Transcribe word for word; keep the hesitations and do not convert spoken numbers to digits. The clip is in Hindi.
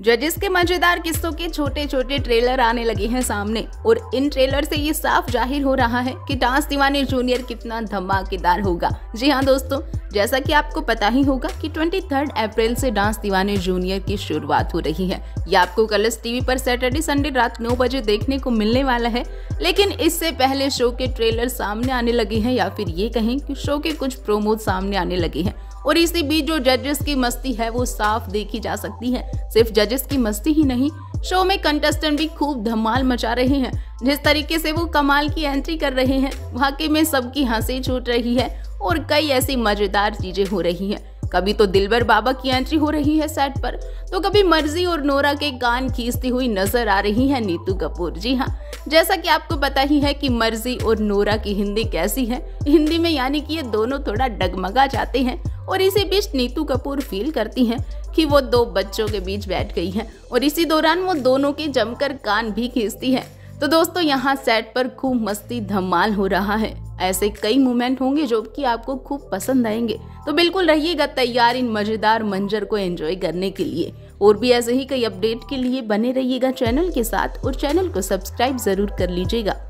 जजेस के मजेदार किस्सों के छोटे छोटे ट्रेलर आने लगे हैं सामने और इन ट्रेलर से ये साफ जाहिर हो रहा है कि डांस दीवाने जूनियर कितना धमाकेदार होगा। जी हाँ दोस्तों, जैसा कि आपको पता ही होगा कि तेईस अप्रैल से डांस दीवाने जूनियर की शुरुआत हो रही है। ये आपको कलर्स टीवी पर सैटरडे संडे रात नौ बजे देखने को मिलने वाला है। लेकिन इससे पहले शो के ट्रेलर सामने आने लगे हैं या फिर ये कहें कि शो के कुछ प्रोमोज सामने आने लगे हैं और इसी बीच जो जजेस की मस्ती है वो साफ देखी जा सकती है। सिर्फ जजेस की मस्ती ही नहीं, शो में कंटेस्टेंट भी खूब धमाल मचा रहे हैं। जिस तरीके से वो कमाल की एंट्री कर रहे हैं, वाकई में सबकी हंसी छूट रही है और कई ऐसी मजेदार चीजें हो रही हैं। कभी तो दिलबर बाबा की एंट्री हो रही है सेट पर, तो कभी मर्जी और नोरा के कान खींचती हुई नजर आ रही है नीतू कपूर। जी हाँ, जैसा कि आपको पता ही है कि मर्जी और नोरा की हिंदी कैसी है, हिंदी में यानी कि ये दोनों थोड़ा डगमगा जाते हैं और इसी बीच नीतू कपूर फील करती हैं कि वो दो बच्चों के बीच बैठ गई हैं और इसी दौरान वो दोनों के जमकर कान भी खींचती है। तो दोस्तों, यहाँ सेट पर खूब मस्ती धमाल हो रहा है। ऐसे कई मोमेंट होंगे जो कि आपको खूब पसंद आएंगे, तो बिल्कुल रहिएगा तैयार इन मजेदार मंजर को एंजॉय करने के लिए। और भी ऐसे ही कई अपडेट के लिए बने रहिएगा चैनल के साथ और चैनल को सब्सक्राइब जरूर कर लीजिएगा।